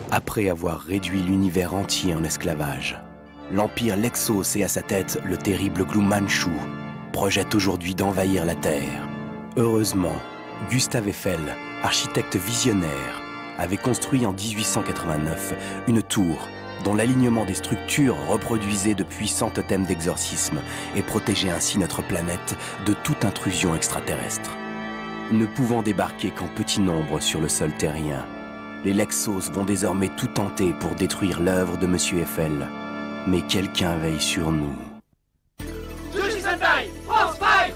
Après avoir réduit l'univers entier en esclavage, l'Empire Lexos et à sa tête le terrible Glou Manchu projette aujourd'hui d'envahir la Terre. Heureusement, Gustave Eiffel, architecte visionnaire, avait construit en 1889 une tour dont l'alignement des structures reproduisait de puissants totems d'exorcisme et protégeait ainsi notre planète de toute intrusion extraterrestre. Ne pouvant débarquer qu'en petit nombre sur le sol terrien, les Lexos vont désormais tout tenter pour détruire l'œuvre de Monsieur Eiffel. Mais quelqu'un veille sur nous. Jushi Sentai, France 5!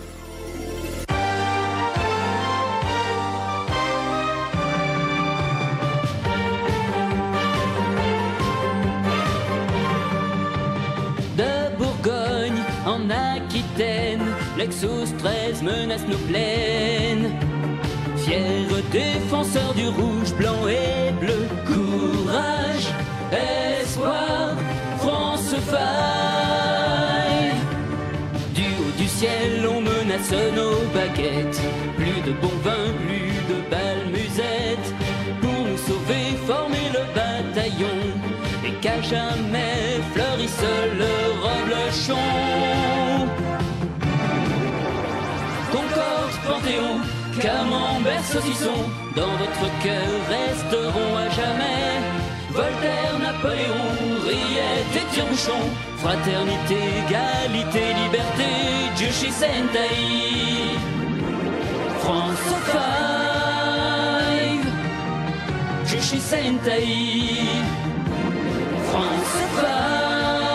De Bourgogne en Aquitaine, Lexos 13 menace nos plaines. Fiers défenseurs du rouge, blanc et bleu, courage, espoir, France faille. Du haut du ciel, on menace nos baguettes. Plus de bon vin, plus de balles musettes. Pour nous sauver, former le bataillon. Et qu'à jamais fleurisse le reblochon. Concorde, Panthéon, Camembert, saucisson, dans votre cœur resteront à jamais. Voltaire, Napoléon, Riette et Tire-Bouchon. Fraternité, égalité, liberté, Jushi Sentai. France 5, Jushi Sentai. France 5.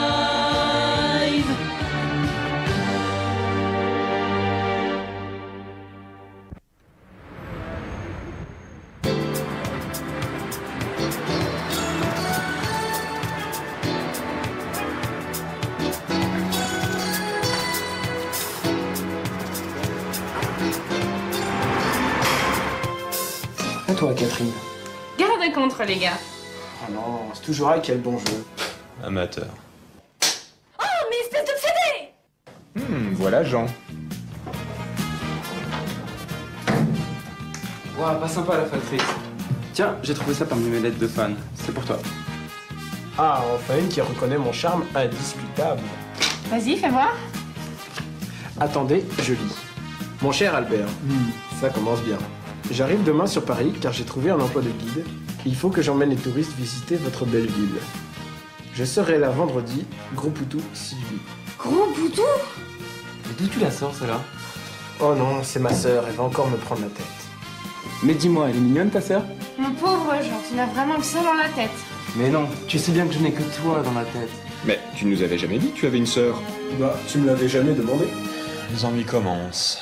À toi, Catherine. Gardez contre, les gars. Oh non, c'est toujours elle qui a le bon jeu. Amateur. Oh, mais espèce d'obsédé! Voilà Jean. Ouah, pas sympa la factrice. Tiens, j'ai trouvé ça parmi mes lettres de fans. C'est pour toi. Ah, enfin une qui reconnaît mon charme indiscutable. Vas-y, fais voir. Attendez, je lis. Mon cher Albert, ça commence bien. J'arrive demain sur Paris car j'ai trouvé un emploi de guide. Il faut que j'emmène les touristes visiter votre belle ville. Je serai là vendredi, Gros Poutou, Sylvie. Gros bouton? Mais d'où tu la sors, celle-là? Oh non, c'est ma sœur, elle va encore me prendre la tête. Mais dis-moi, elle est mignonne ta sœur? Mon pauvre Jean, tu n'as vraiment que ça dans la tête. Mais non, tu sais bien que je n'ai que toi dans la tête. Mais tu nous avais jamais dit que tu avais une sœur. Bah, tu me l'avais jamais demandé. Les ennuis commencent.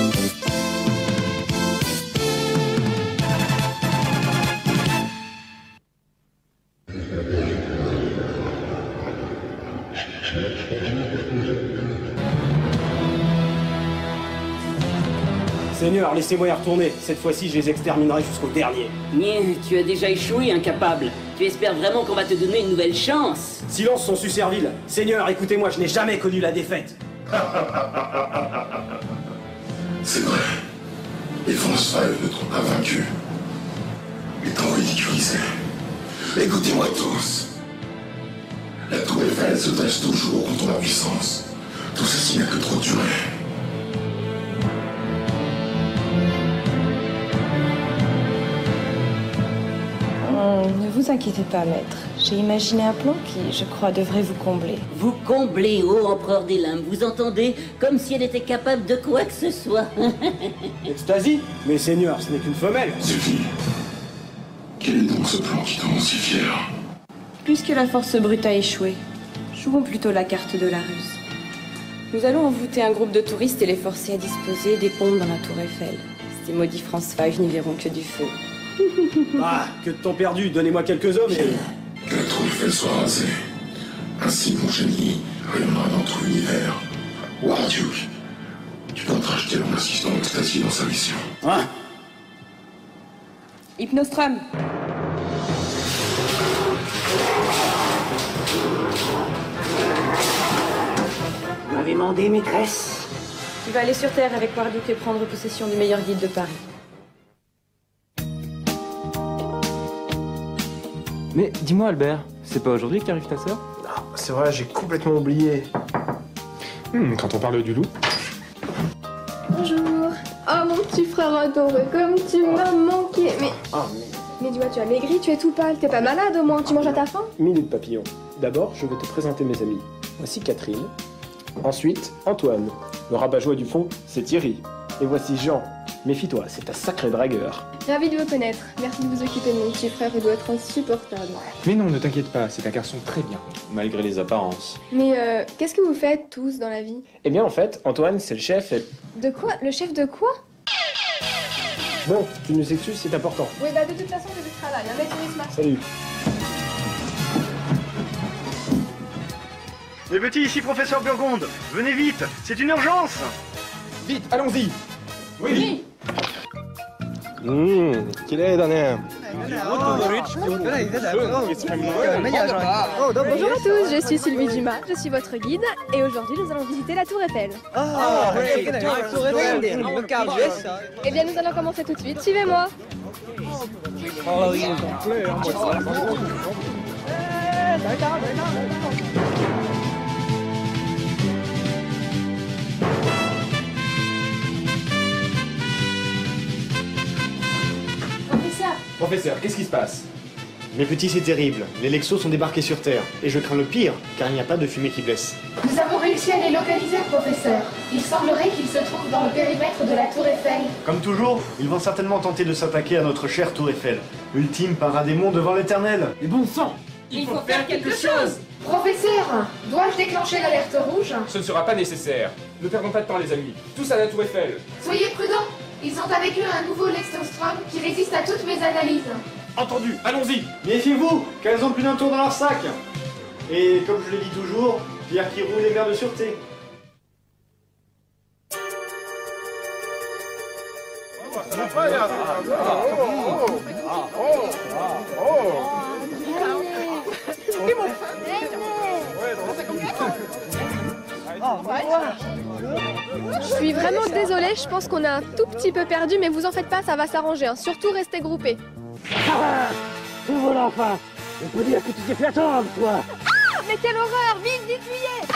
Seigneur, laissez-moi y retourner. Cette fois-ci, je les exterminerai jusqu'au dernier. Niais, tu as déjà échoué, incapable. Tu espères vraiment qu'on va te donner une nouvelle chance? Silence, son Susserville. Seigneur, écoutez-moi, je n'ai jamais connu la défaite. C'est vrai. Les France 5 ne sont pas vaincus. Étant ridiculisés. Écoutez-moi tous. La tour Eiffel se dresse toujours contre la puissance. Tout ceci n'a que trop duré. Ne vous inquiétez pas, maître. J'ai imaginé un plan qui, je crois, devrait vous combler. Vous comblez, ô empereur des limbes, vous entendez? Comme si elle était capable de quoi que ce soit. Extasie? Mais Seigneur, ce n'est qu'une femelle. Sylvie, quel est donc ce plan qui te rend si fier? Puisque la force brute a échoué, jouons plutôt la carte de la ruse. Nous allons envoûter un groupe de touristes et les forcer à disposer des pompes dans la tour Eiffel. Ces maudits France 5 n'y verront que du feu. Ah, que de temps perdu, donnez-moi quelques hommes et... Que la tour Eiffel soit rasée. Ainsi, mon génie rayonnera dans tout l'univers. Warduke, tu dois te racheter en assistant Ecstasy dans sa mission. Hein? Hypnostrum. Vous m'avez mandé, maîtresse? Tu vas aller sur Terre avec Warduke et prendre possession du meilleur guide de Paris. Mais dis-moi Albert, c'est pas aujourd'hui qu'arrive ta sœur? Ah, c'est vrai, j'ai complètement oublié. Quand on parle du loup. Bonjour. Oh mon petit frère adoré, comme tu m'as manqué. Mais dis-moi, tu as maigri, tu es tout pâle, t'es pas malade au moins, tu manges à ta faim? Minute papillon. D'abord, je vais te présenter mes amis. Voici Catherine. Ensuite, Antoine. Le rabat-joie du fond, c'est Thierry. Et voici Jean. Méfie-toi, c'est un sacré dragueur. Ravi de vous connaître. Merci de vous occuper de mon petit frère, il doit être insupportable. Mais non, ne t'inquiète pas, c'est un garçon très bien, malgré les apparences. Mais qu'est-ce que vous faites tous dans la vie? Eh bien, en fait, Antoine, c'est le chef et... De quoi? Le chef de quoi? Bon, tu nous excuses, c'est important. Oui, bah de toute façon, j'ai du travail, un mec tourisme. Salut. Les petits, ici professeur Burgonde. Venez vite, c'est une urgence. Vite, allons-y. Oui. Bonjour à tous, je suis Sylvie Dumas, je suis votre guide et aujourd'hui nous allons visiter la Tour Eiffel. Eh bien nous allons commencer tout de suite, suivez-moi. Professeur, qu'est-ce qui se passe? Mes petits, c'est terrible. Les Lexos sont débarqués sur Terre. Et je crains le pire, car il n'y a pas de fumée qui blesse. Nous avons réussi à les localiser, professeur. Il semblerait qu'ils se trouvent dans le périmètre de la Tour Eiffel. Comme toujours, ils vont certainement tenter de s'attaquer à notre chère Tour Eiffel. Ultime paradémon devant l'éternel. Et bon sang! Il faut faire quelque chose. Professeur, dois-je déclencher l'alerte rouge? Ce ne sera pas nécessaire. Ne perdons pas de temps les amis. Tous à la Tour Eiffel. Soyez prudents. Ils ont avec eux un nouveau Lexostrom qui résiste à toutes mes analyses. Entendu, allons-y. Méfiez-vous, qu'elles ont plus d'un tour dans leur sac. Et comme je le dis toujours, pierre qui roule est mère de sûreté. Je suis vraiment désolée, je pense qu'on a un tout petit peu perdu, mais vous en faites pas, ça va s'arranger, hein. Surtout restez groupés. Tout vole enfin. On peut dire que tu t'es fait attendre, toi. Ah, mais quelle horreur! Vite, vite, fuyez!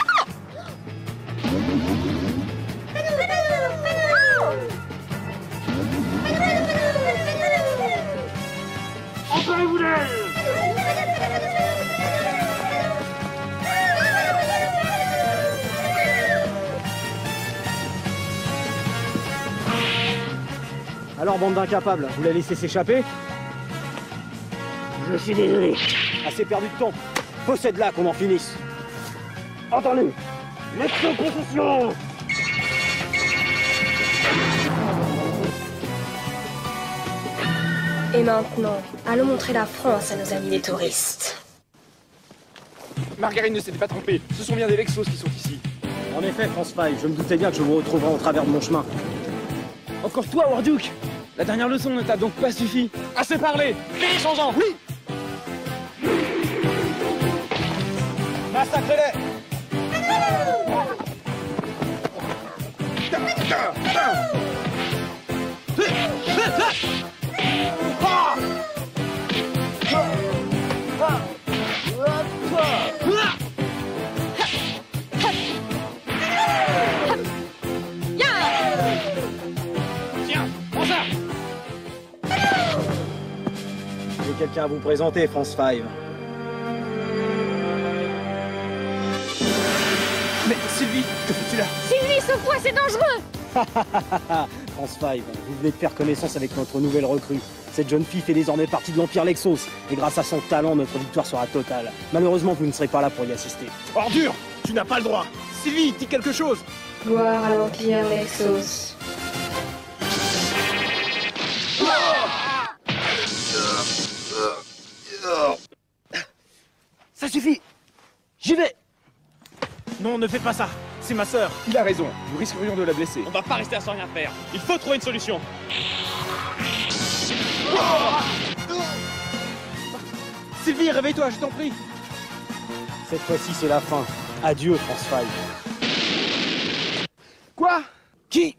Emparez-vous d'elle. Alors, bande d'incapables, vous la laissez s'échapper? Je suis désolé. Assez perdu de temps. Possède-la qu'on en finisse. Entendu. L'exo-concession. Et maintenant, allons montrer la France à nos amis les touristes. Margarine ne s'était pas trompée. Ce sont bien des Lexos qui sont ici. En effet, France 5, je me doutais bien que je vous retrouverai au travers de mon chemin. Encore toi, Warduke! La dernière leçon ne t'a donc pas suffi? Assez parlé. Finis son genre. Oui! Massacrez-les! J'ai quelqu'un à vous présenter, France 5. Mais Sylvie, que fais-tu là? Sylvie, sauve-toi, c'est dangereux! France 5, vous venez de faire connaissance avec notre nouvelle recrue. Cette jeune fille fait désormais partie de l'Empire Lexos, et grâce à son talent, notre victoire sera totale. Malheureusement, vous ne serez pas là pour y assister. Ordure! Tu n'as pas le droit! Sylvie, dis quelque chose! Gloire à l'Empire Lexos. Ça suffit! J'y vais! Non, ne fais pas ça! C'est ma sœur! Il a raison, nous risquerions de la blesser. On va pas rester à sans rien faire! Il faut trouver une solution! Sylvie, réveille-toi, je t'en prie! Cette fois-ci, c'est la fin. Adieu, France 5. Quoi? Qui?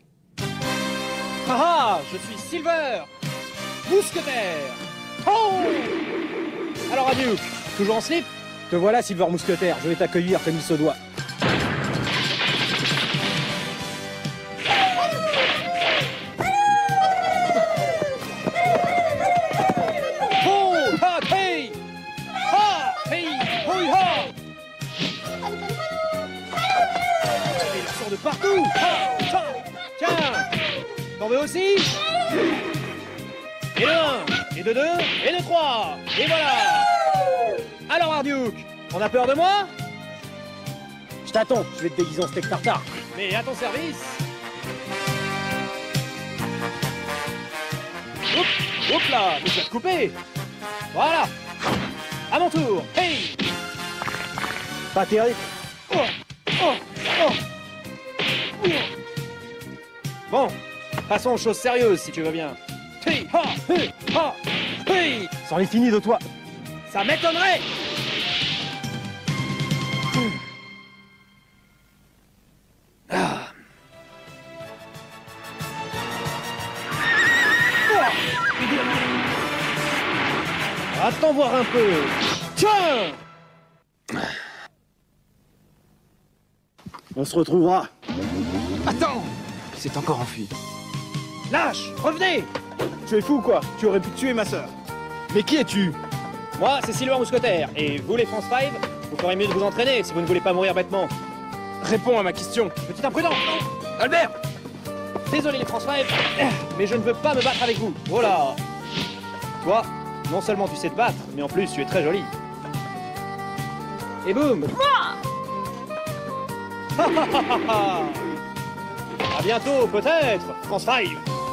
Ah, je suis Silver! Mousquetaire! Oh! Alors Duke, toujours en slip? Te voilà, Silver Mousquetaire, je vais t'accueillir comme il se doit. Oh! Ha! Hey! Ha! Hey! Hoi! Ha! Il sort de partout! Ha! Ha! Tiens! T'en veux aussi? Et de 1, et de 2, et de 3, et voilà! Alors Arduke, on a peur de moi? Je t'attends, je vais te déguiser en steak tartare. Mais à ton service. Oups là, je vais te couper. Voilà. À mon tour, hey! Pas terrible. Bon, passons aux choses sérieuses si tu veux bien. Hey, ha, hey, ha, hey. C'en est fini de toi. Ça m'étonnerait. Ah. Attends voir un peu. Tiens. On se retrouvera. Attends! Il s'est encore enfui. Lâche, revenez. Tu es fou ou quoi? Tu aurais pu tuer ma sœur. Mais qui es-tu? Moi, c'est Silver Mousquetaire. Et vous, les France 5, vous ferez mieux de vous entraîner si vous ne voulez pas mourir bêtement. Réponds à ma question. Petit imprudent. Albert! Désolé, les France 5, mais je ne veux pas me battre avec vous. Oh là! Toi, non seulement tu sais te battre, mais en plus, tu es très jolie. Et boum! À bientôt, peut-être, France 5.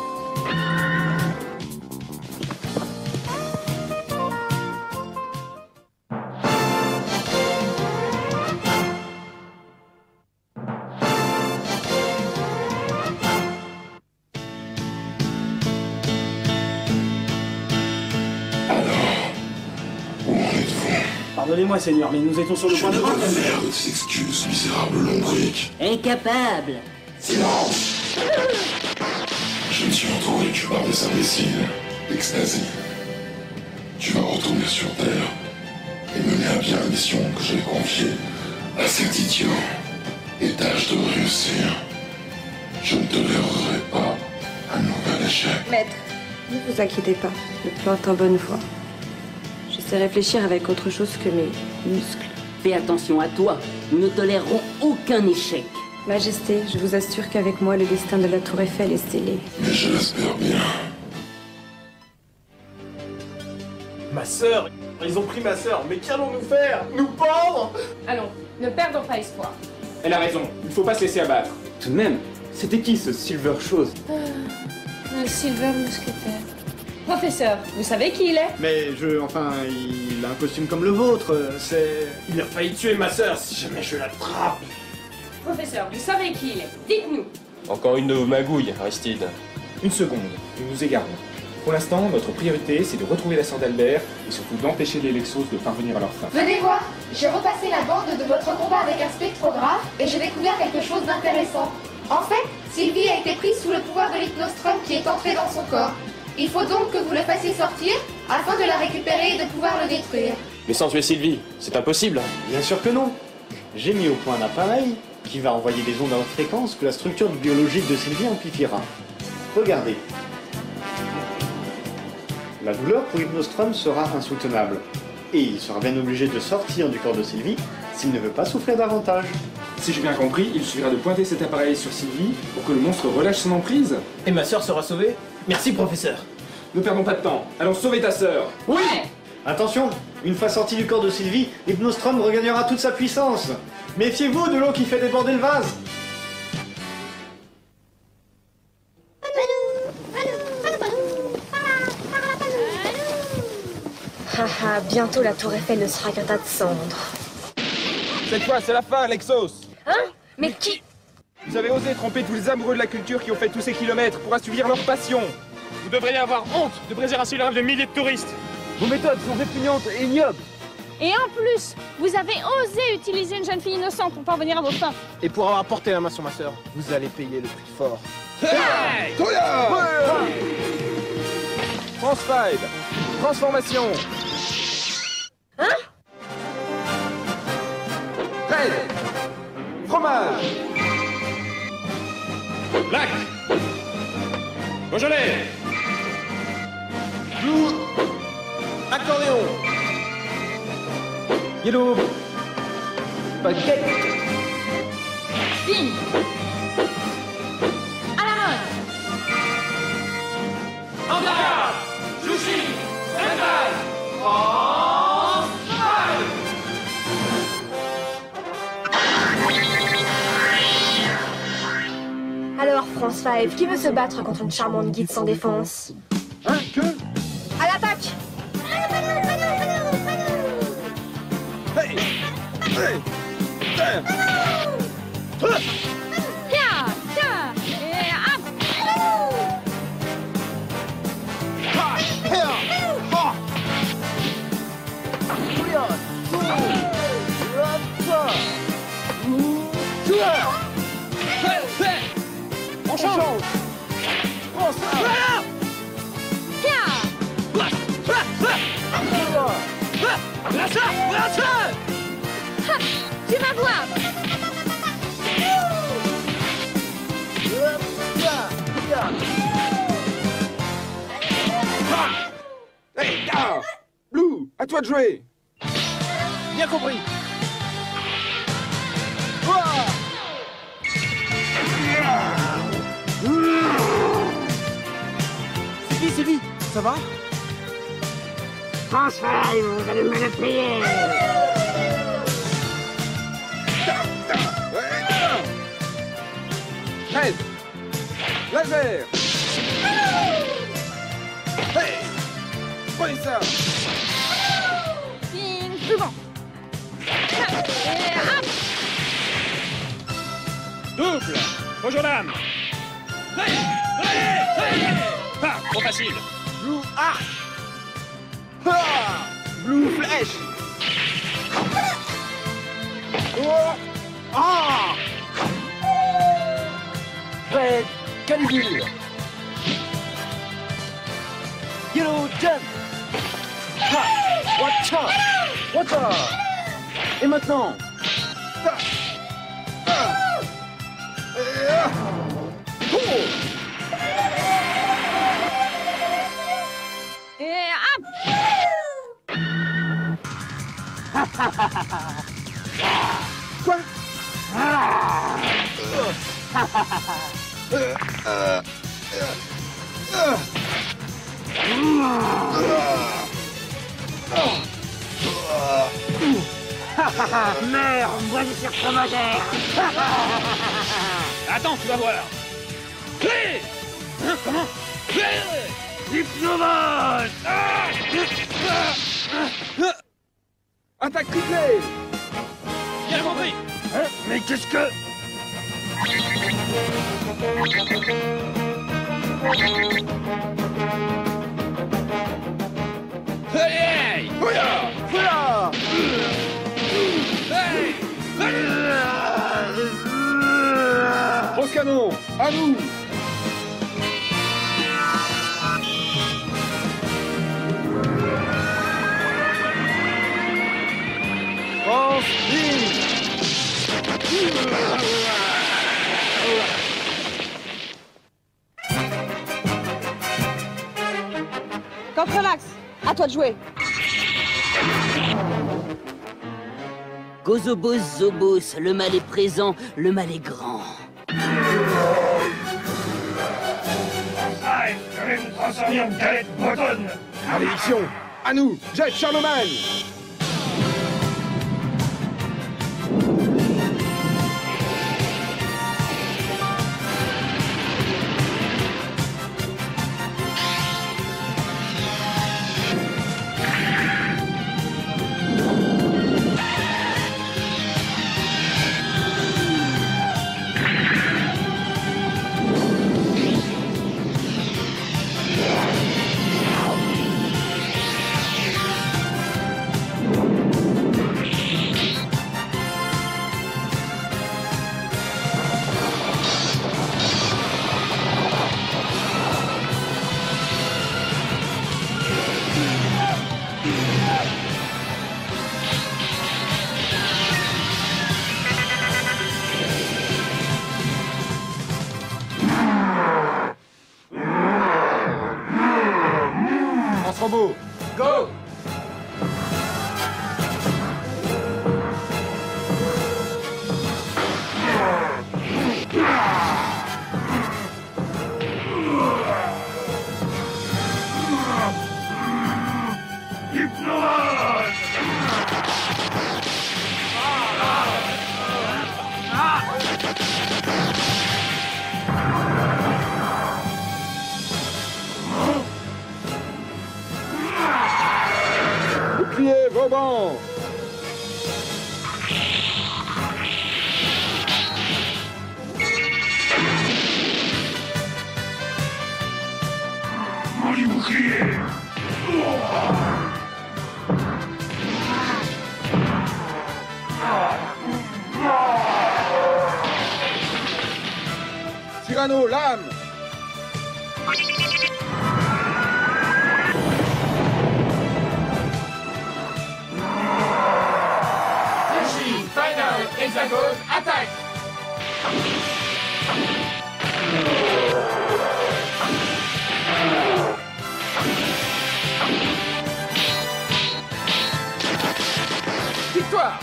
Pardonnez-moi, Seigneur, mais nous étions sur le point de... Je ne faire de tes excuses, misérable lombric. Incapable. Silence! Je ne suis entouré que par des imbéciles, extasies. Tu vas retourner sur Terre et mener à bien la mission que j'ai confiée à cet idiot. Et tâche de réussir. Je ne tolérerai pas un nouvel échec. Maître, ne vous inquiétez pas, le plan est en bonne voie. Je sais réfléchir avec autre chose que mes muscles. Fais attention à toi, nous ne tolérerons aucun échec. Majesté, je vous assure qu'avec moi, le destin de la Tour Eiffel est scellé. Mais je l'espère bien. Ma sœur! Ils ont pris ma sœur, mais qu'allons-nous faire? Nous pendre? Allons, ne perdons pas espoir. Elle a raison, il ne faut pas se laisser abattre. Tout de même, c'était qui ce Silver Chose? Le Silver Mousquetaire. Professeur, vous savez qui il est? Mais enfin, il a un costume comme le vôtre, c'est... Il a failli tuer ma sœur si jamais je l'attrape. Professeur, vous savez qui il est? Dites-nous. Encore une de vos magouilles, Aristide. Une seconde, nous nous égarons. Pour l'instant, notre priorité, c'est de retrouver la sœur d'Albert et surtout d'empêcher les Lexos de parvenir à leur fin. Venez voir, j'ai repassé la bande de votre combat avec un spectrographe et j'ai découvert quelque chose d'intéressant. En fait, Sylvie a été prise sous le pouvoir de l'hypnostrum qui est entré dans son corps. Il faut donc que vous le fassiez sortir afin de la récupérer et de pouvoir le détruire. Mais sans tuer Sylvie, c'est impossible. Bien sûr que non. J'ai mis au point un appareil qui va envoyer des ondes à haute fréquence que la structure biologique de Sylvie amplifiera. Regardez. La douleur pour Hypnostrum sera insoutenable. Et il sera bien obligé de sortir du corps de Sylvie s'il ne veut pas souffrir davantage. Si j'ai bien compris, il suffira de pointer cet appareil sur Sylvie pour que le monstre relâche son emprise. Et ma sœur sera sauvée? Merci, professeur. Ne perdons pas de temps. Allons sauver ta sœur. Oui! Attention, une fois sorti du corps de Sylvie, Hypnostrum regagnera toute sa puissance. Méfiez-vous de l'eau qui fait déborder le vase. Haha, bientôt la Tour Eiffel ne sera qu'un tas de cendres. Cette fois, c'est la fin, Lexos! Hein? Mais qui? Vous avez osé tromper tous les amoureux de la culture qui ont fait tous ces kilomètres pour assouvir leur passion. Vous devriez avoir honte de briser ainsi le rêve de milliers de touristes. Vos méthodes sont répugnantes et ignobles. Et en plus, vous avez osé utiliser une jeune fille innocente pour parvenir à vos fins. Et pour avoir porté la main sur ma sœur, vous allez payer le prix fort. Hey! Toya! France 5, transformation. Fred. Fromage. Black. Beaujolais. Blue. Accordéon. Yellow. Baguette. Pink. À la mode. Angara. Sushi. Stand-by. France 5. Alors, France 5, qui veut se battre contre une charmante guide sans défense? Hein, que? À l'attaque! Hey! Hey! Tiens! Tiens, tiens, et hop! On change! Voilà! Tiens! Ha, tu vas voir! Hey, gars! Blue, à toi de jouer! Bien compris! Sylvie, ça va? François, vous allez me le payer. Fred! Laser! Hey! Prenez ça! Ping, plus bon! Et hop! Double! Bonjour dame! Ah, trop facile! Blue arc! Ah! Blue flèche! Oh! Ah! Red Caligule. Yellow Jump. Ha! Watch out! Watch out! Et maintenant? Et hop! Quoi? Merde, moi je suis retrouvateur. Attends, tu vas voir! Hé! Hein, comment? Hypnovol. Attaque triplée! Bien compris! Hein? Mais qu'est-ce que... Hey! Fouilla! Fouilla! Hey! Grosse canon! À nous! France ligne! Contre-max, à toi de jouer. Gozobos Zobos, le mal est présent, le mal est grand. Je vais vous transformer en galette bretonne. Malédiction! À nous! Jette Charlemagne! Cyrano, lame! Machine, final, hexagone, attaque! Victoire!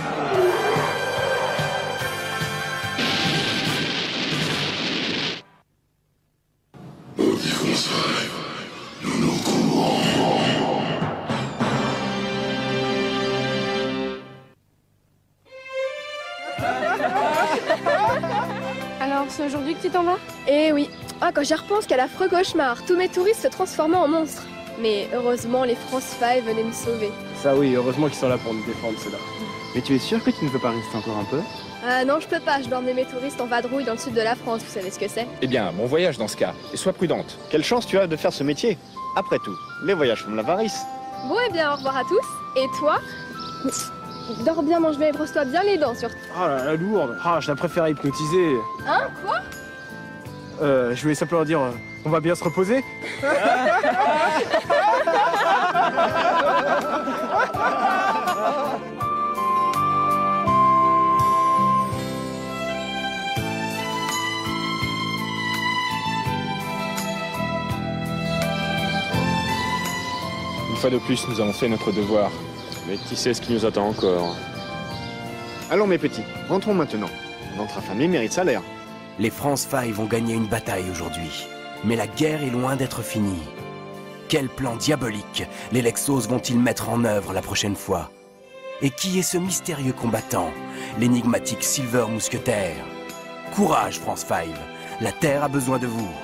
Maudit François, nous nous courons. Alors, c'est aujourd'hui que tu t'en vas? Eh oui. Ah, quand j'y repense, quel affreux cauchemar. Tous mes touristes se transformaient en monstres. Mais heureusement, les France 5 venaient me sauver. Ça oui, heureusement qu'ils sont là pour nous défendre, ceux-là. Mais tu es sûr que tu ne veux pas rester encore un peu? Ah non, je peux pas. Je dois emmener mes touristes en vadrouille dans le sud de la France. Vous savez ce que c'est? Eh bien, bon voyage dans ce cas, et sois prudente. Quelle chance tu as de faire ce métier. Après tout, les voyages font de l'avarice. Bon, eh bien, au revoir à tous. Et toi? Dors bien, mange bien et brosse-toi bien les dents, surtout. Ah la lourde. Ah, je la préfère hypnotiser. Hein? Quoi? Je voulais simplement dire, on va bien se reposer. Une fois de plus, nous avons fait notre devoir. Mais qui sait ce qui nous attend encore? Allons mes petits, rentrons maintenant. Notre affamé mérite salaire. Les France 5 vont gagner une bataille aujourd'hui. Mais la guerre est loin d'être finie. Quel plan diabolique les Lexos vont-ils mettre en œuvre la prochaine fois? Et qui est ce mystérieux combattant, l'énigmatique Silver Mousquetaire? Courage, France 5, la Terre a besoin de vous.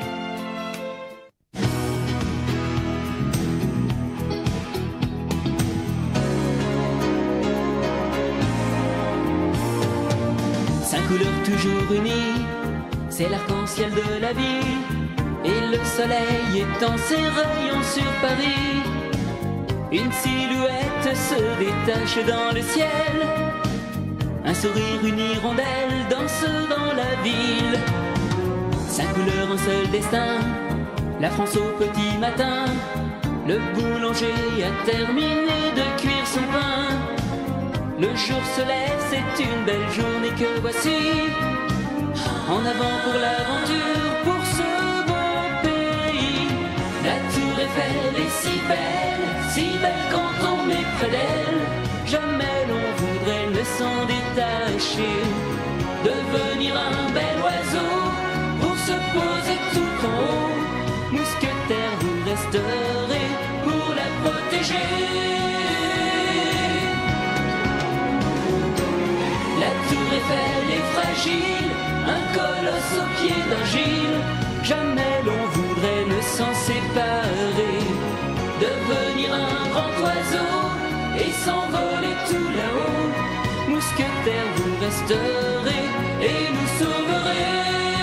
Cinq couleurs toujours unies, c'est l'arc-en-ciel de la vie. Et le soleil étend ses rayons sur Paris. Une silhouette se détache dans le ciel. Un sourire, une hirondelle danse dans la ville. Cinq couleurs, un seul destin, la France au petit matin. Le boulanger a terminé de cuire son pain. Le jour se lève, c'est une belle journée que voici. En avant pour l'aventure, pour ce beau pays. La tour Eiffel est si belle quand on est près d'elle. Jamais l'on voudrait ne s'en détacher. Devenir un bel oiseau pour se poser tout en haut. Mousquetaire, vous resterez pour la protéger. La tour Eiffel est fragile, un colosse au pied d'argile. Jamais l'on voudrait ne s'en séparer. Devenir un grand oiseau et s'envoler tout là-haut. Mousquetaire, vous resterez et nous sauverez.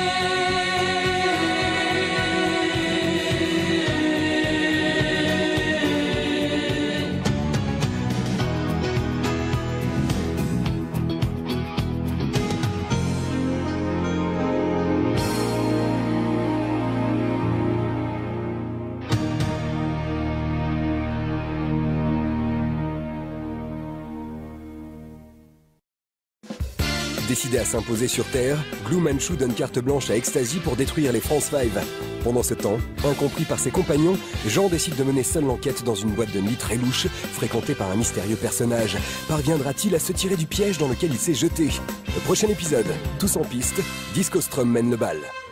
Décidé à s'imposer sur Terre, Glue Manchu donne carte blanche à Ecstasy pour détruire les France 5. Pendant ce temps, incompris par ses compagnons, Jean décide de mener seul l'enquête dans une boîte de nuit très louche, fréquentée par un mystérieux personnage. Parviendra-t-il à se tirer du piège dans lequel il s'est jeté? Le prochain épisode, tous en piste, Disco Strum mène le bal.